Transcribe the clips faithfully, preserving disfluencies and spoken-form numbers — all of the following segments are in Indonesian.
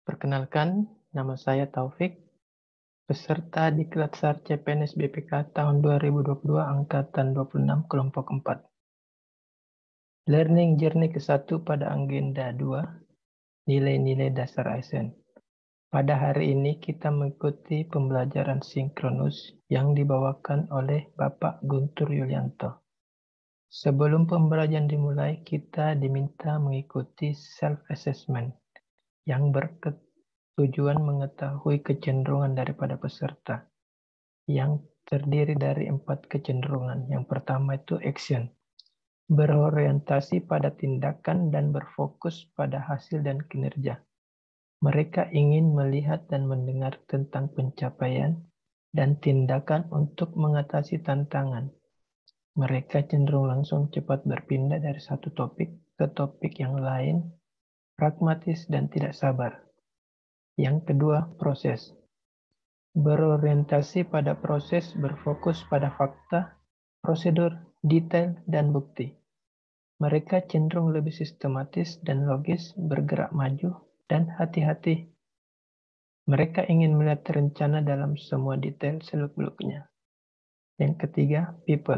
Perkenalkan, nama saya Taufik, peserta Diklat S A R C P N S B P K tahun dua ribu dua puluh dua Angkatan dua puluh enam Kelompok empat. Learning Journey ke satu pada Agenda dua, Nilai-nilai dasar A S N. Pada hari ini kita mengikuti pembelajaran sinkronus yang dibawakan oleh Bapak Guntur Yulianto. Sebelum pembelajaran dimulai, kita diminta mengikuti self-assessment yang bertujuan mengetahui kecenderungan daripada peserta, yang terdiri dari empat kecenderungan. Yang pertama itu action, berorientasi pada tindakan dan berfokus pada hasil dan kinerja. Mereka ingin melihat dan mendengar tentang pencapaian dan tindakan untuk mengatasi tantangan. Mereka cenderung langsung cepat berpindah dari satu topik ke topik yang lain, pragmatis dan tidak sabar. Yang kedua, proses. Berorientasi pada proses, berfokus pada fakta, prosedur, detail, dan bukti. Mereka cenderung lebih sistematis dan logis, bergerak maju, dan hati-hati. Mereka ingin melihat rencana dalam semua detail seluk-beluknya. Yang ketiga, people.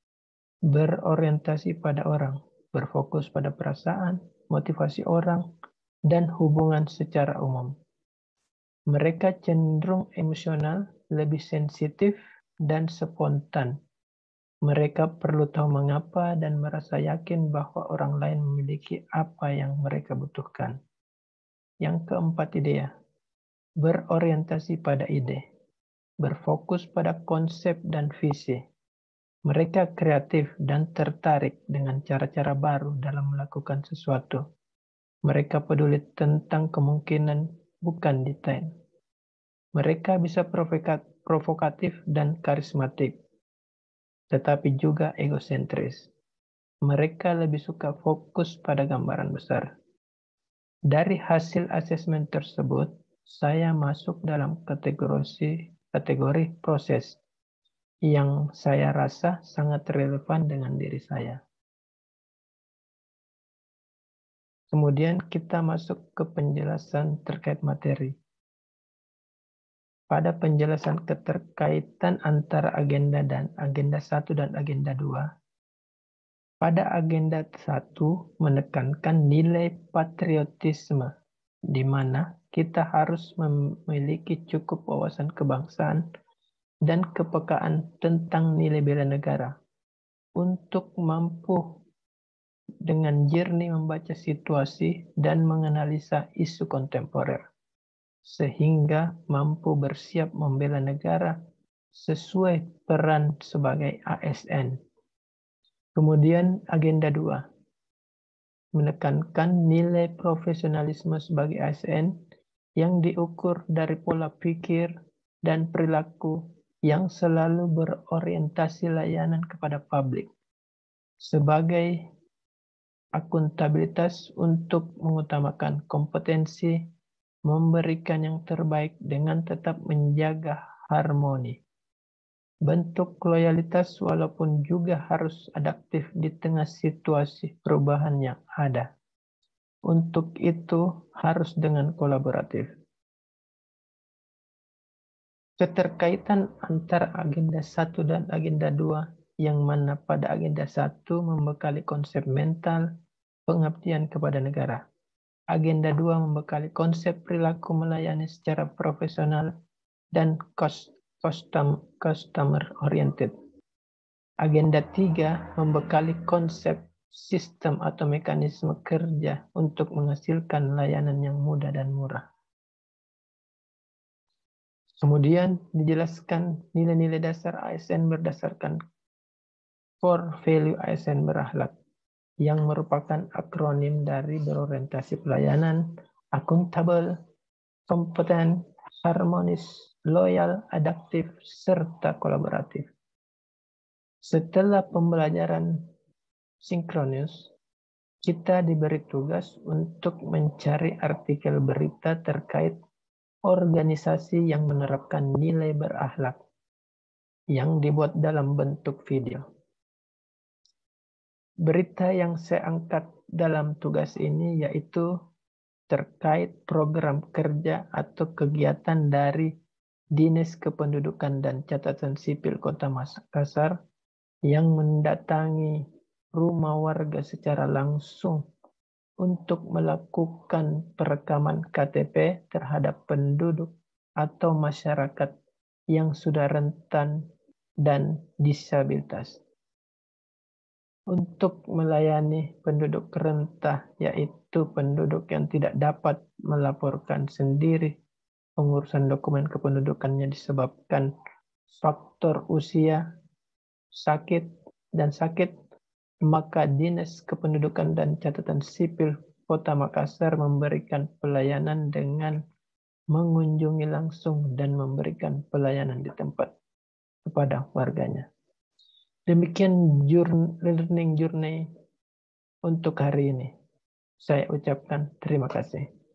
Berorientasi pada orang, berfokus pada perasaan, motivasi orang, dan hubungan secara umum. Mereka cenderung emosional, lebih sensitif, dan spontan. Mereka perlu tahu mengapa dan merasa yakin bahwa orang lain memiliki apa yang mereka butuhkan. Yang keempat, idea. Berorientasi pada ide. Berfokus pada konsep dan visi. Mereka kreatif dan tertarik dengan cara-cara baru dalam melakukan sesuatu. Mereka peduli tentang kemungkinan, bukan detail. Mereka bisa provokatif dan karismatik, tetapi juga egosentris. Mereka lebih suka fokus pada gambaran besar. Dari hasil asesmen tersebut, saya masuk dalam kategori, kategori proses yang saya rasa sangat relevan dengan diri saya. Kemudian kita masuk ke penjelasan terkait materi. Pada penjelasan keterkaitan antara agenda dan agenda satu dan agenda dua, pada agenda satu menekankan nilai patriotisme, di mana kita harus memiliki cukup wawasan kebangsaan dan kepekaan tentang nilai bela negara untuk mampu dengan jernih membaca situasi dan menganalisa isu kontemporer, sehingga mampu bersiap membela negara sesuai peran sebagai A S N. Kemudian agenda dua menekankan nilai profesionalisme sebagai A S N yang diukur dari pola pikir dan perilaku yang selalu berorientasi layanan kepada publik, sebagai akuntabilitas untuk mengutamakan kompetensi, memberikan yang terbaik dengan tetap menjaga harmoni. Bentuk loyalitas walaupun juga harus adaptif di tengah situasi perubahan yang ada. Untuk itu harus dengan kolaboratif. Keterkaitan antara agenda satu dan agenda dua, yang mana pada agenda satu membekali konsep mental, pengabdian kepada negara. Agenda dua membekali konsep perilaku melayani secara profesional dan cost, custom, customer oriented. Agenda tiga membekali konsep sistem atau mekanisme kerja untuk menghasilkan layanan yang mudah dan murah. Kemudian dijelaskan nilai-nilai dasar A S N berdasarkan core value A S N berakhlak, yang merupakan akronim dari berorientasi pelayanan, akuntabel, kompeten, harmonis, loyal, adaptif, serta kolaboratif. Setelah pembelajaran sinkronus, kita diberi tugas untuk mencari artikel berita terkait organisasi yang menerapkan nilai berakhlak yang dibuat dalam bentuk video. Berita yang saya angkat dalam tugas ini yaitu terkait program kerja atau kegiatan dari Dinas Kependudukan dan Catatan Sipil Kota Makassar yang mendatangi rumah warga secara langsung untuk melakukan perekaman K T P terhadap penduduk atau masyarakat yang sudah rentan dan disabilitas. Untuk melayani penduduk rentah, yaitu penduduk yang tidak dapat melaporkan sendiri pengurusan dokumen kependudukannya disebabkan faktor usia, sakit, dan sakit, maka Dinas Kependudukan dan Catatan Sipil Kota Makassar memberikan pelayanan dengan mengunjungi langsung dan memberikan pelayanan di tempat kepada warganya. Demikian learning journey untuk hari ini. Saya ucapkan terima kasih.